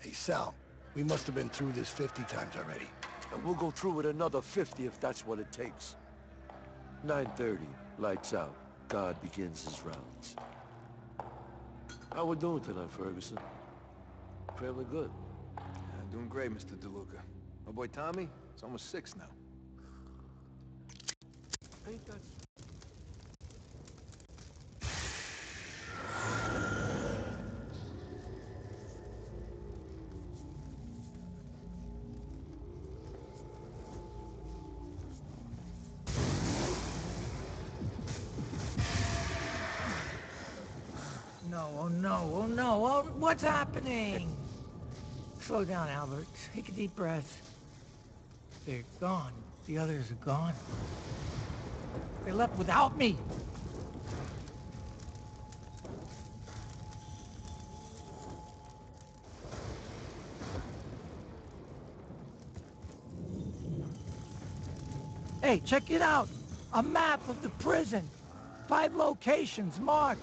Hey, Sal, we must have been through this 50 times already. And we'll go through it another 50 if that's what it takes. 9:30, lights out. God begins his rounds. How we doing tonight, Ferguson? Family good? Doing great, Mr. DeLuca. My boy Tommy, it's almost 6 now. Ain't that... No, oh no, oh no, oh, what's happening? Slow down, Albert. Take a deep breath. They're gone. The others are gone. They left without me. Hey, check it out. A map of the prison. 5 locations marked.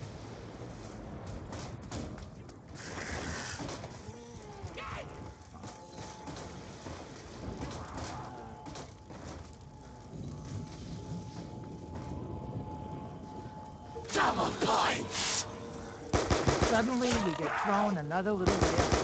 Double points! Suddenly, we get thrown another little layer.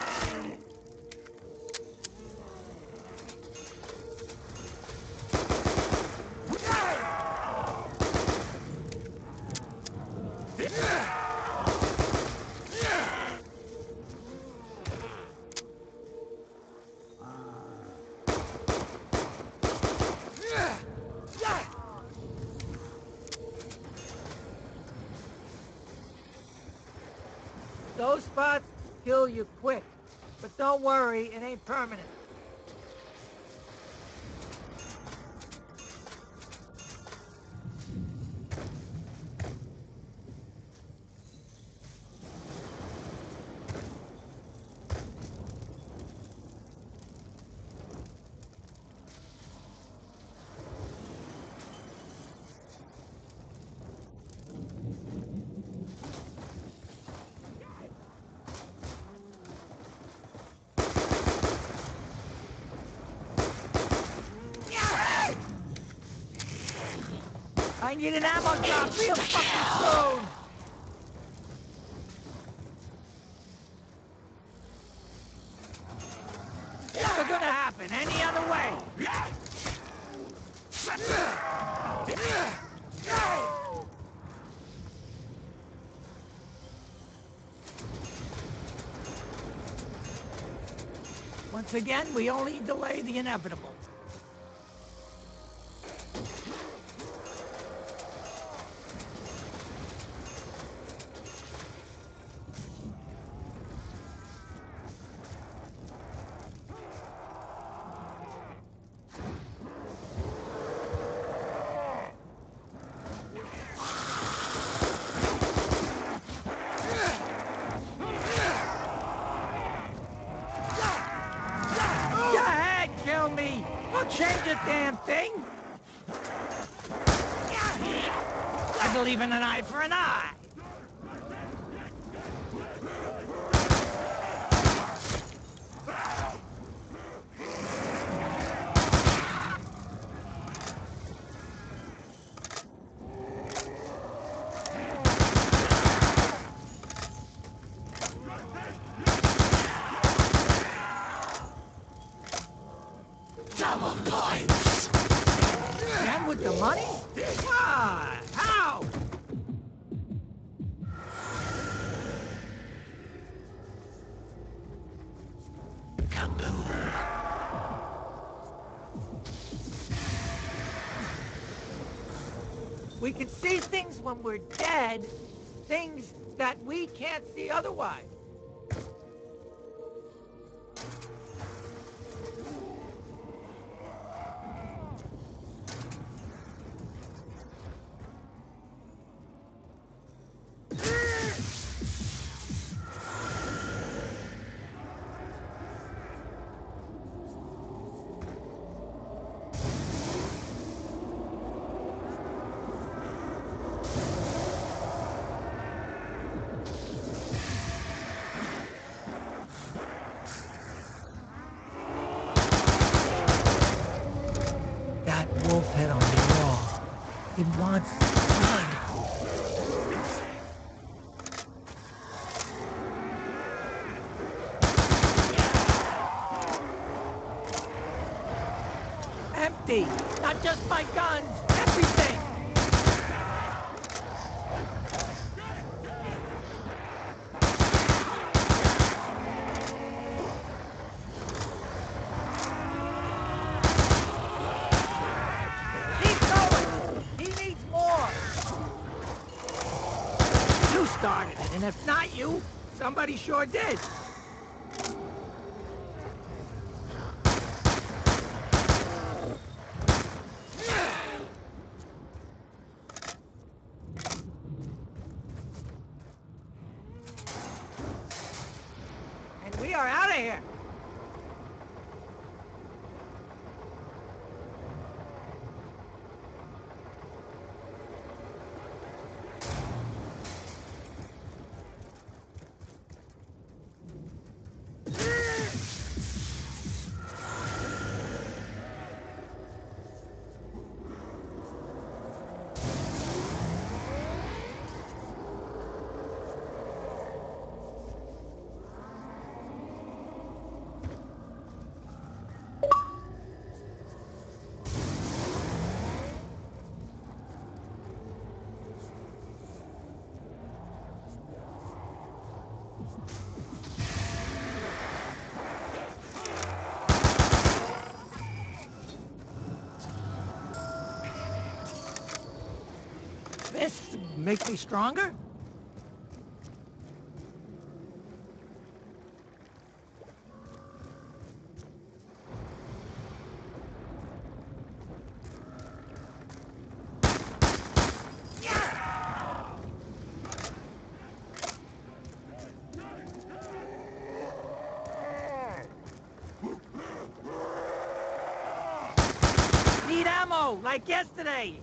Those spots kill you quick. But don't worry, it ain't permanent. I need an ammo drop real fucking soon! Never gonna happen any other way! Once again, we only delay the inevitable. Go ahead, kill me! I'll change the damn thing! I believe in an eye for an eye! Double points! And with the money? Why? How? Kaboom! We can see things when we're dead, things that we can't see otherwise. Regan wants blood. Empty! Not just my guns! Everything! Keep going! He needs more! You started it, and if not you, somebody sure did. And we are out of here. This makes me stronger? Need ammo, like yesterday!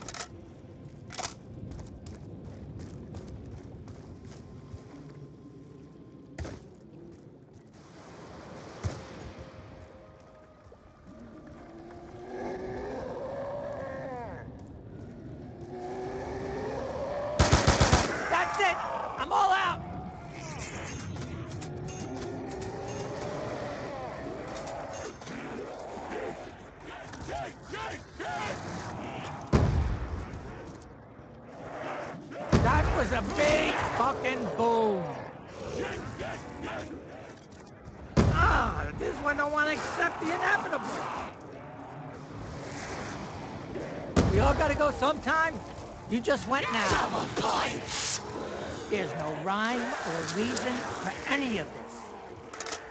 That's it! I'm all out! That was a big fucking boom! Ah, this one don't want to accept the inevitable! We all gotta go sometime? You just went now. Double points! There's no rhyme or reason for any of this.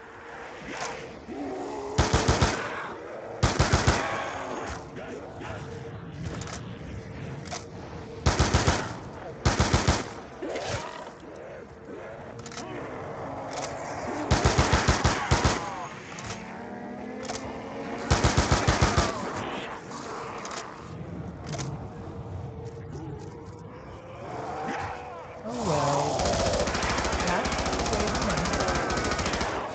Oh well. That's the way it went.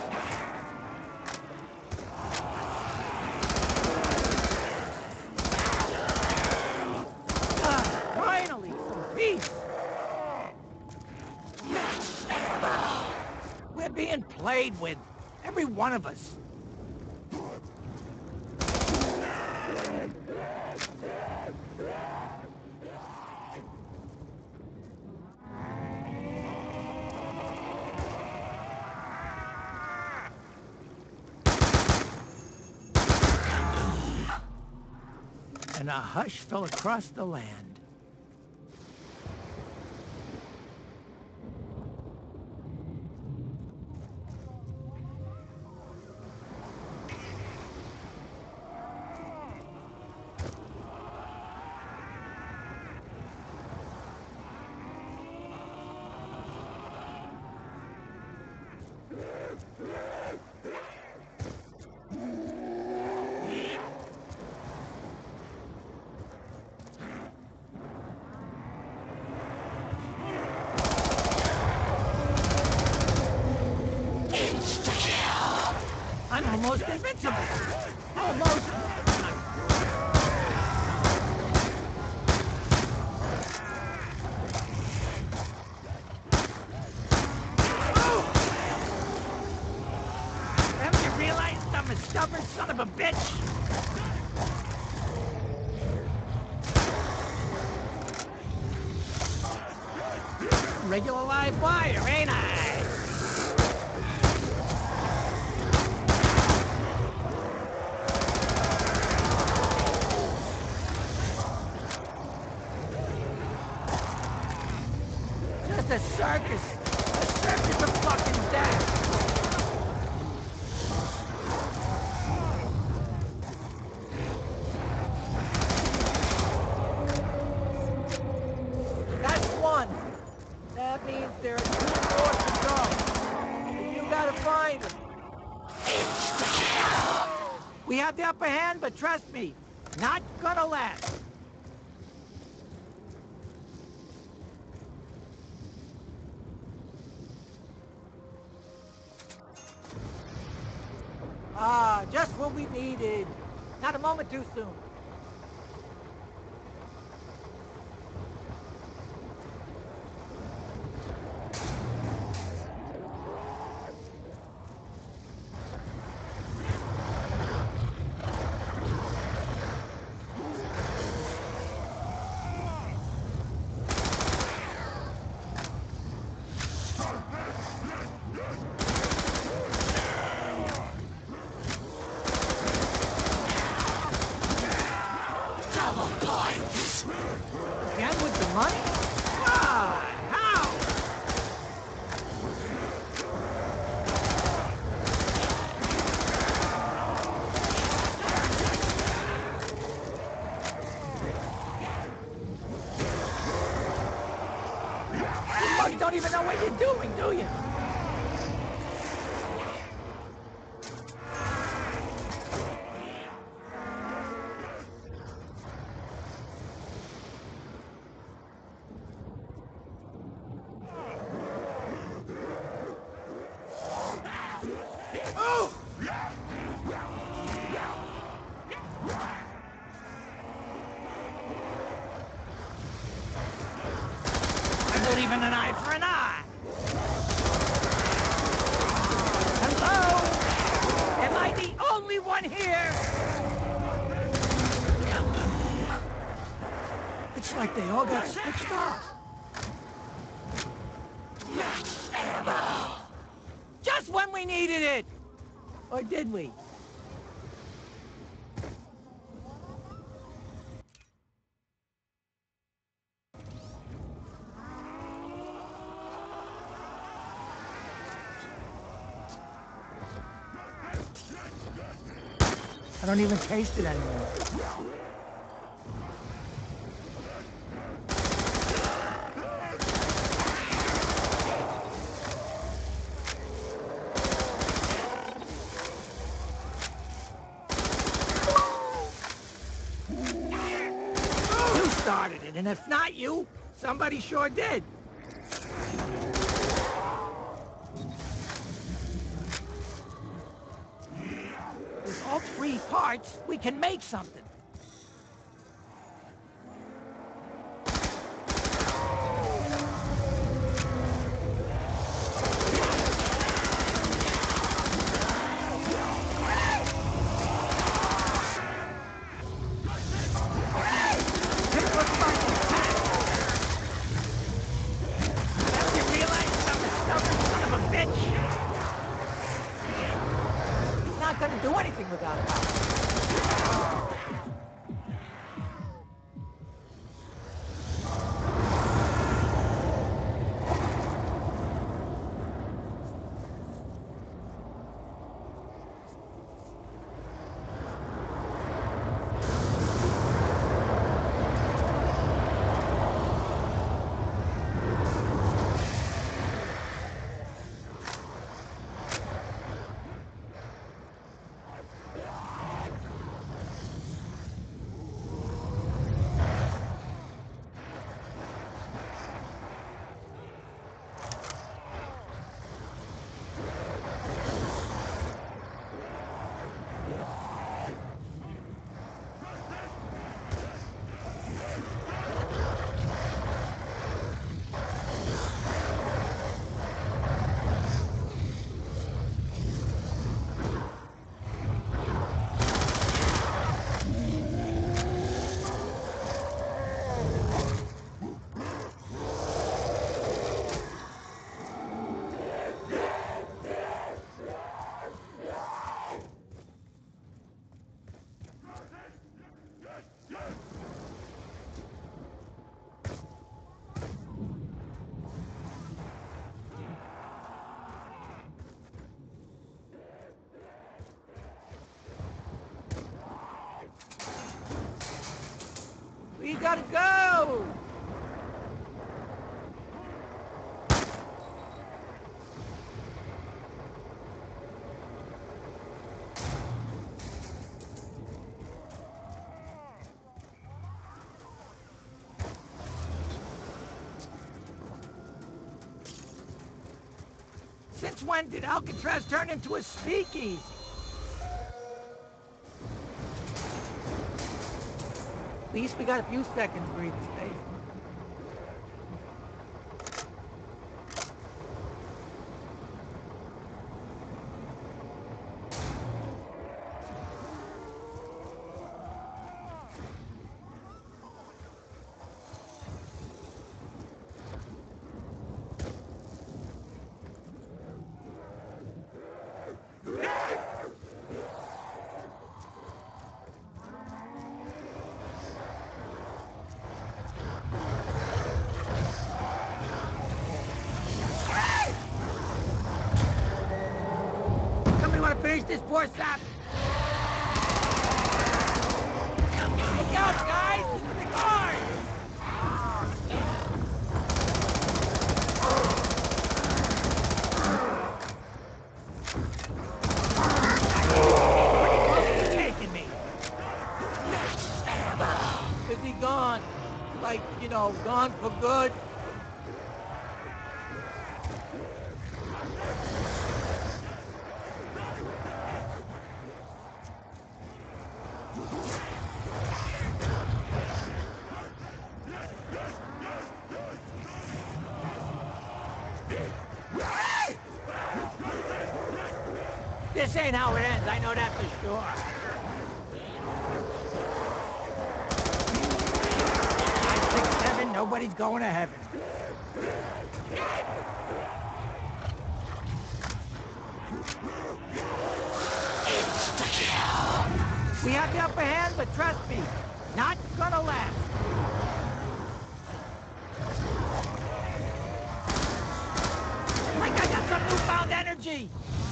Ah, finally, some peace! We're being played with. Every one of us. And a hush fell across the land. I'm almost invincible. Almost. stubborn son of a bitch! Regular live wire, ain't I? Just a circus. A circus of fucking death. That's one. That means there are 2 more to go. And you gotta find them. We have the upper hand, but trust me, not gonna last. Ah, just what we needed. Not a moment too soon. Double points! Again with the money? God, how? You bugs don't even know what you're doing, do you? Oh! I believe in an eye for an eye. Hello? Am I the only one here? It's like they all got switched off. Just when we needed it! Or did we? I don't even taste it anymore. You started it, and if not you, somebody sure did. With all 3 parts, we can make something. Gonna do anything without power. gotta go! Since when did Alcatraz turn into a speakeasy? At least we got a few seconds breathing space. Somebody want to finish this poor sap? Look out, guys! This is the guard! Where's he taking me? Is he gone? Like, you know, gone for good? This ain't how it ends, I know that for sure. 5, 6, 7, nobody's going to heaven. We have the upper hand, but trust me, not gonna last. Like I got some newfound energy.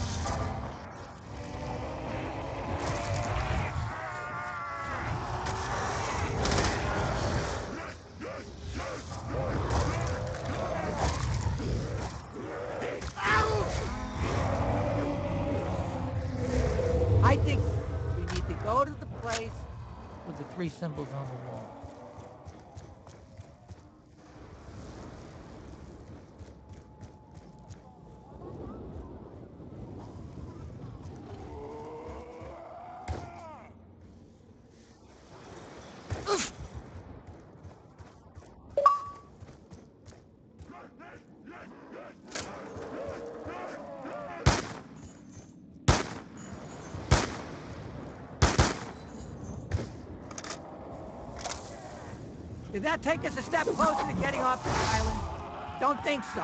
I think we need to go to the place with the 3 symbols on the wall. Did that take us a step closer to getting off this island? Don't think so.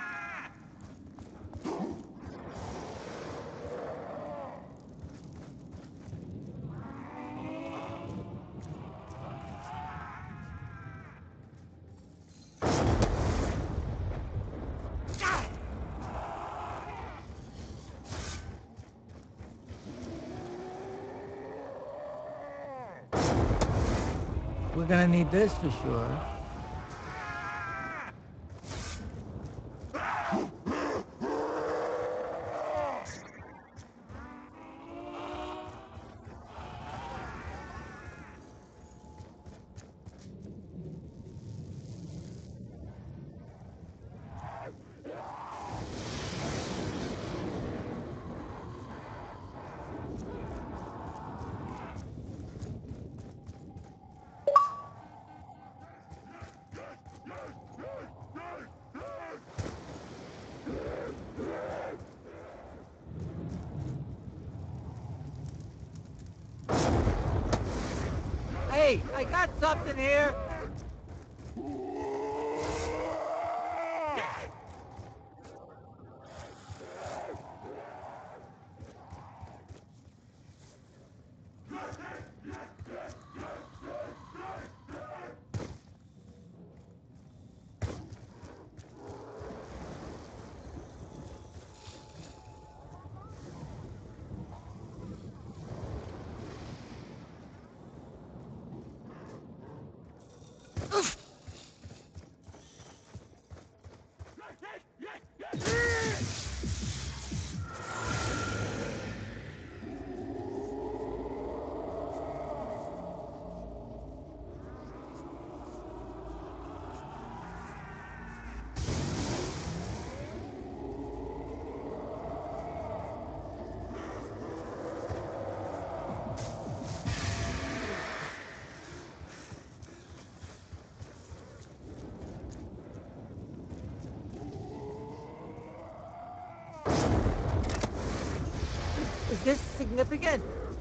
We're gonna need this for sure. Hey, I got something here. this significant?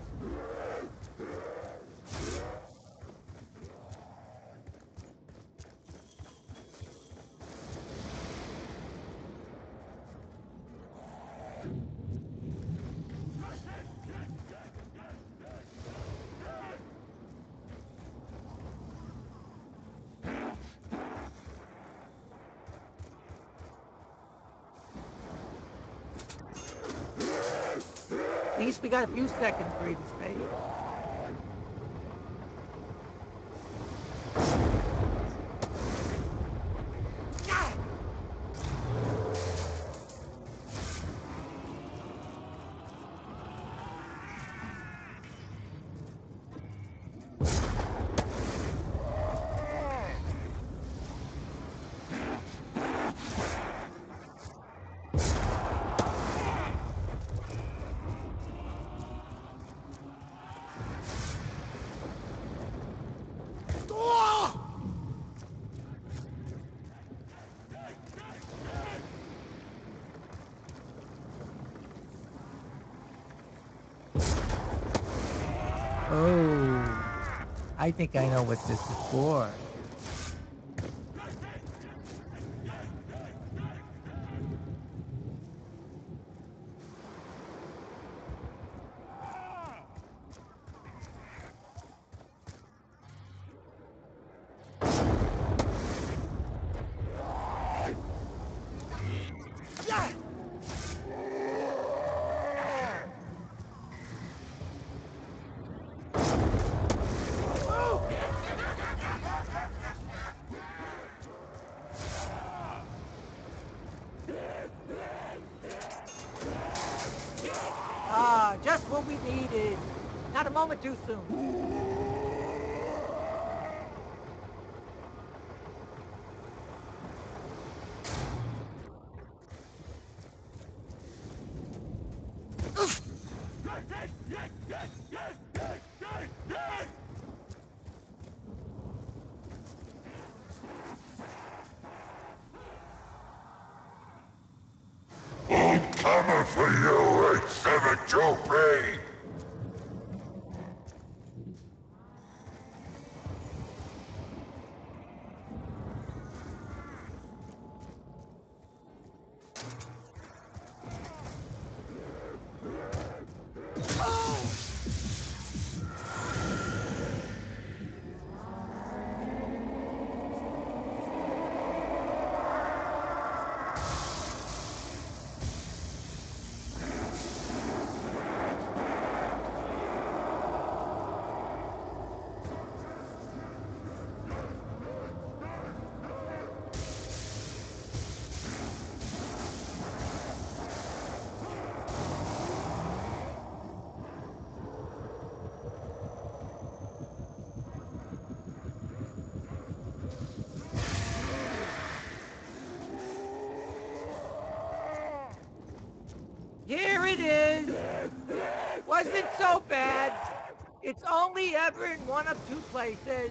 At least we got a few seconds for even space. Oh, I think I know what this is for. Ah, just what we needed. Not a moment too soon. I'm coming for you, 8-7 Joe. Here it is. Wasn't so bad. It's only ever in one of two places.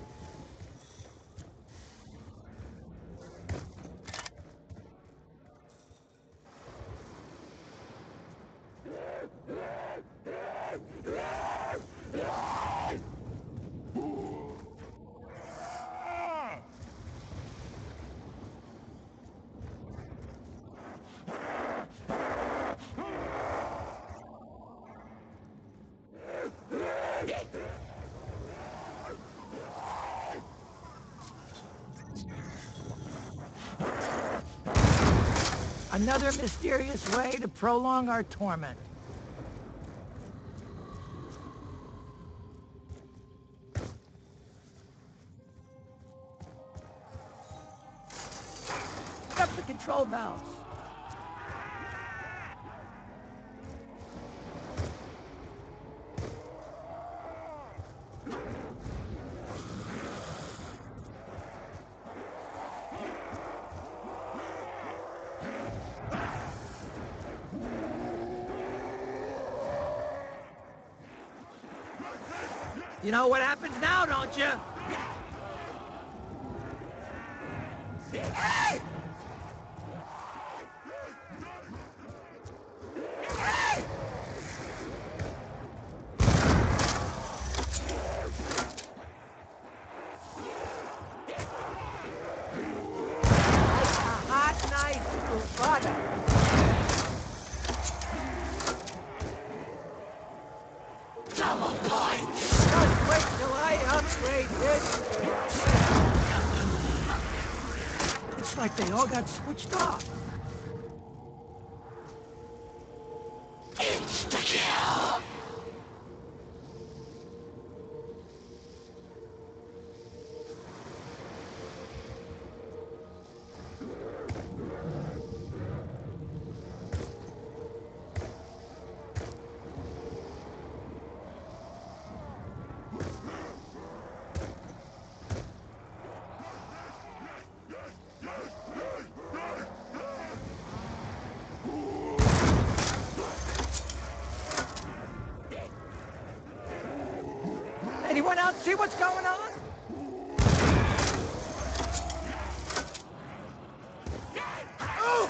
Another mysterious way to prolong our torment. Up the control valves. You know what happens now, don't you? father. Double points! Just wait till I upgrade this. It's like they all got switched off. Insta-kill! Anyone else see what's going on? Oh!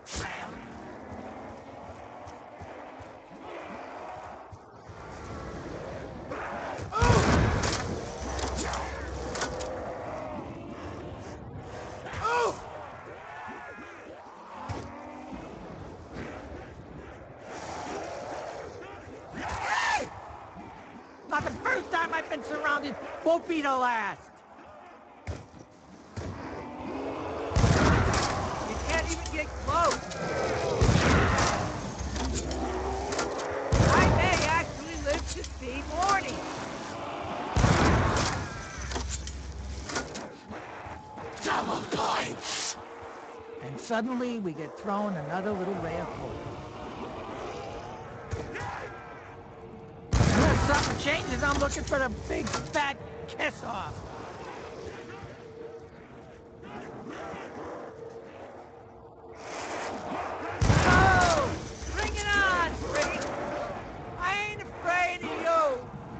Not the first time I've been surrounded, won't be the last. You can't even get close. I may actually live to see morning. Double points! And suddenly we get thrown another little ray of hope. Unless something changes, I'm looking for the big fat kiss-off. Oh! Bring it on, Freak! I ain't afraid of you!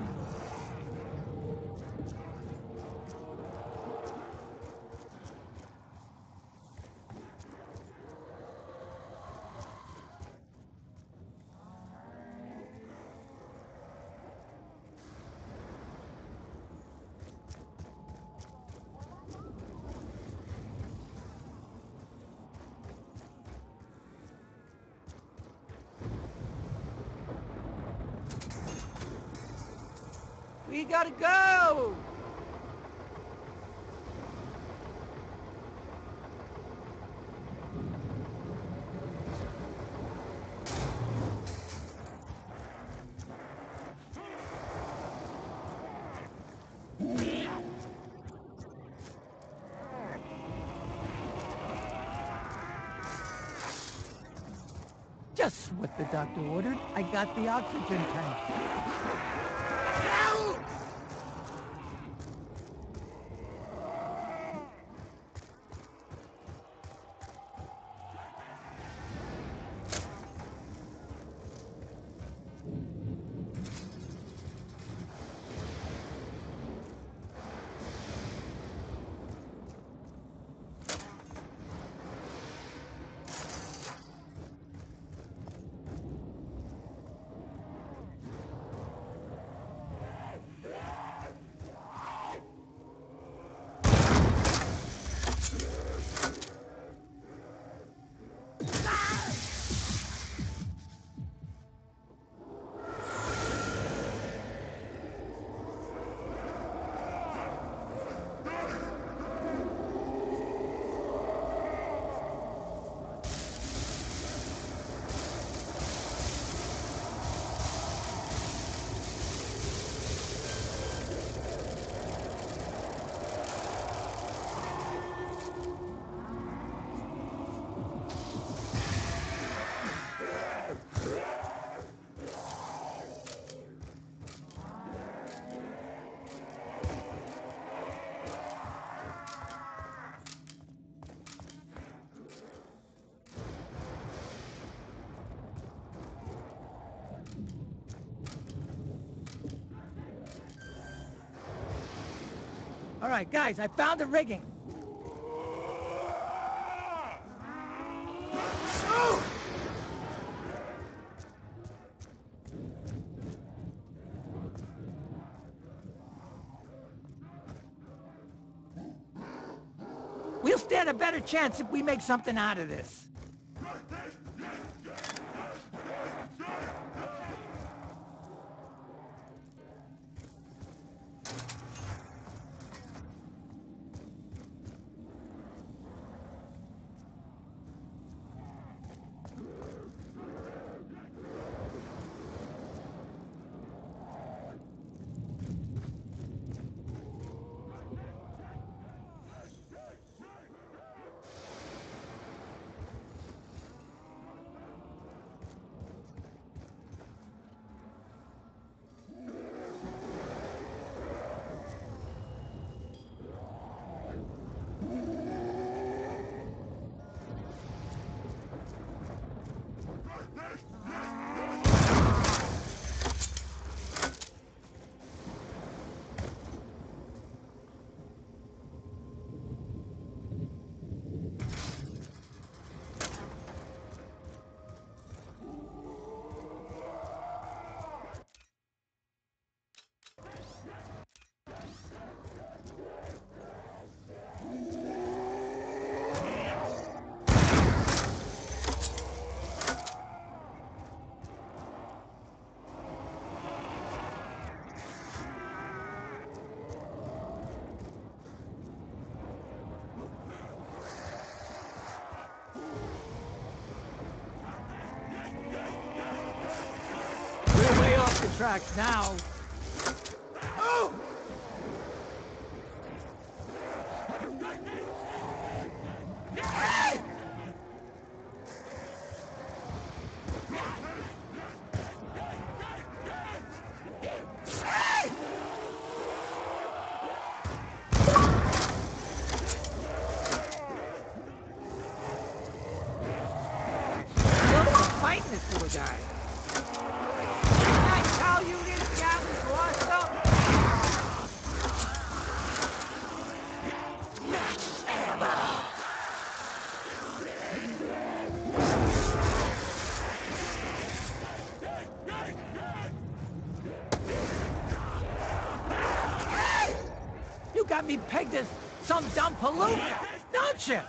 We gotta go! Just what the doctor ordered. I got the oxygen tank. Ow! All right, guys, I found the rigging. Oh! We'll stand a better chance if we make something out of this. We're way off the tracks now. Oh! Fighting this little guy. Didn't I tell you this guy was awesome? You got me pegged as some dumb palooka, don't you?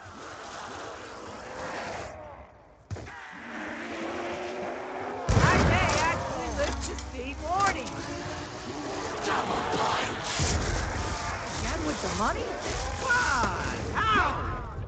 I may actually live to see morning. Double points. Again with the money? What? How?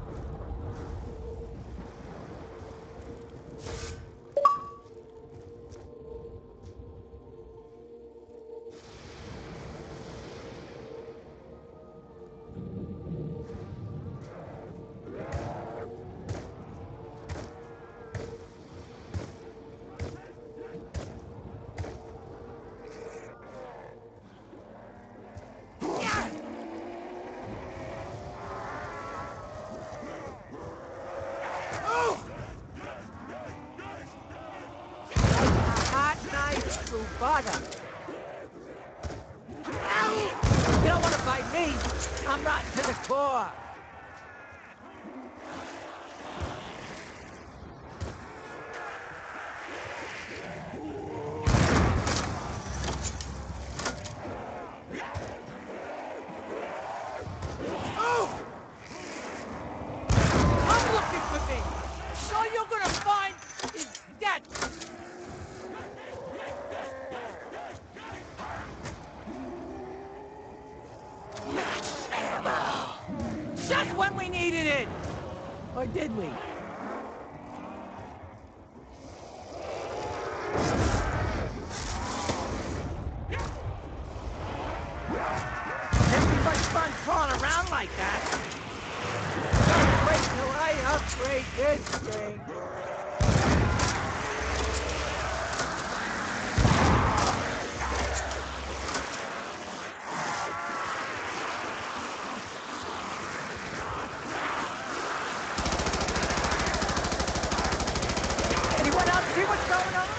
Hot knife through butter. You don't want to fight me. I'm rotten to the core. Oh! Come looking for me. So all you're gonna find is death. Just when we needed it! Or did we? Can't be much fun crawling around like that. Don't wait till I upgrade this thing. Anyone else see what's going on?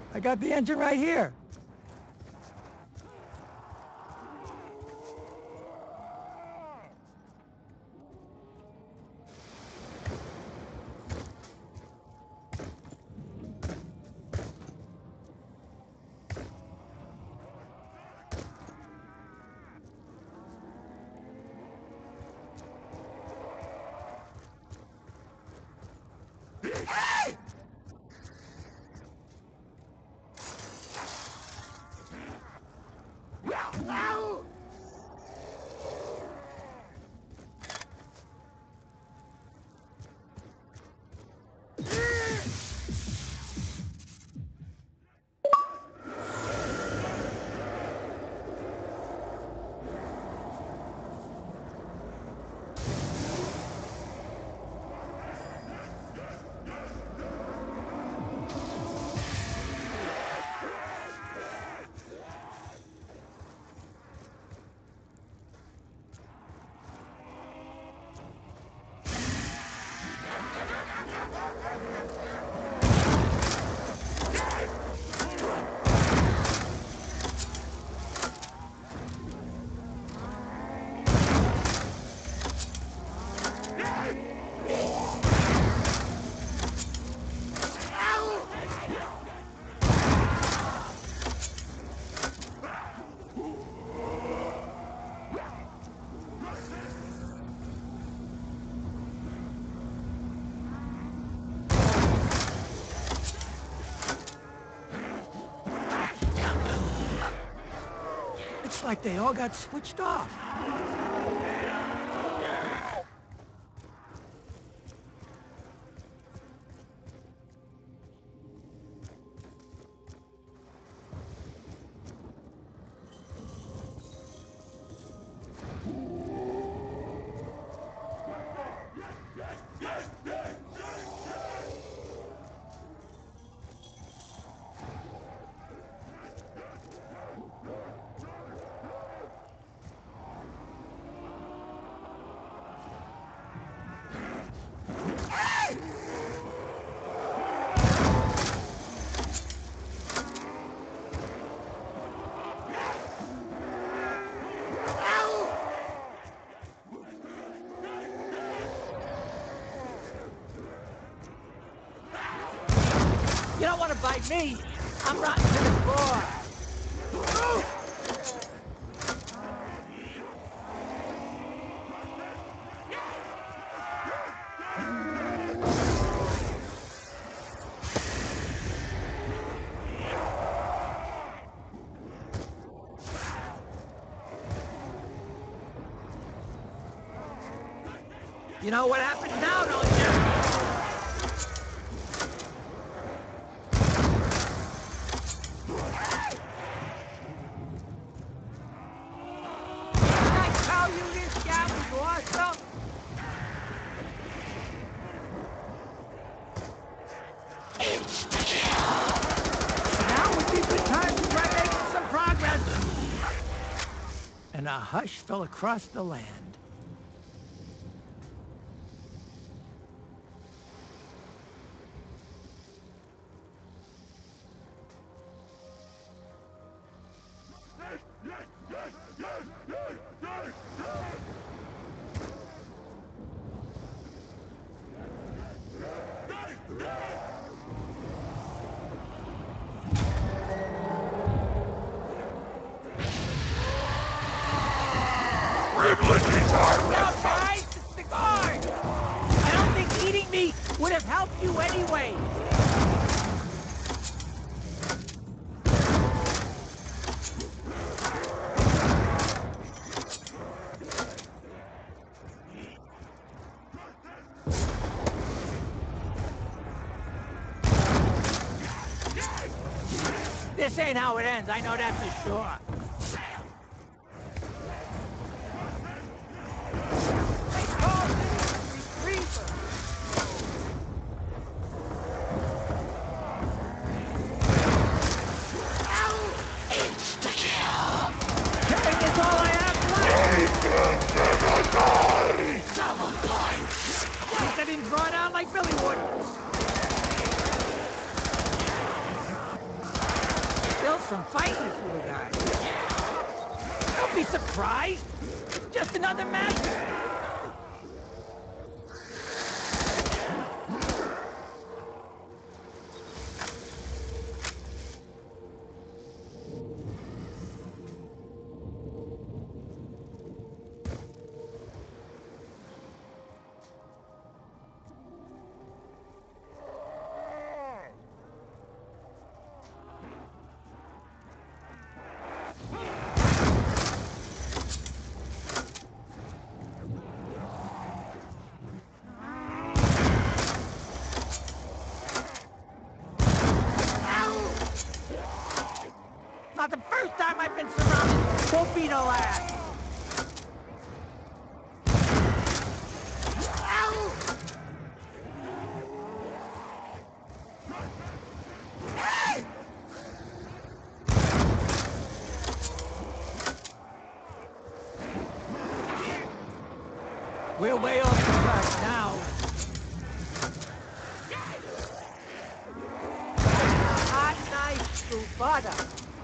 I got the engine right here. It's like they all got switched off. You don't want to bite me. I'm rotten to the core. You know what happens now, don't you? Did I tell you this guy was awesome? Now would be a good time to try making some progress. And a hush fell across the land. No, guys, it's the guard! I don't think eating me would have helped you anyway. This ain't how it ends, I know that for sure. They call me Reaper. Killing is all I have left. Double points. At least I didn't draw it out like Billy would. from fighting this little guy. Don't be surprised. Just another match. Not the first time I've been surrounded. Won't be the last. Ow! We're way off the track now. Hot knife to butter.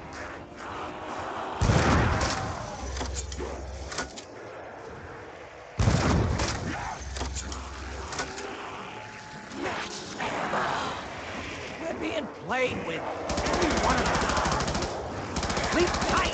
We're being played with. Every one of us. Sleep tight.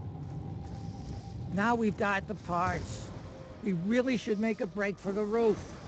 Now we've got the parts. We really should make a break for the roof.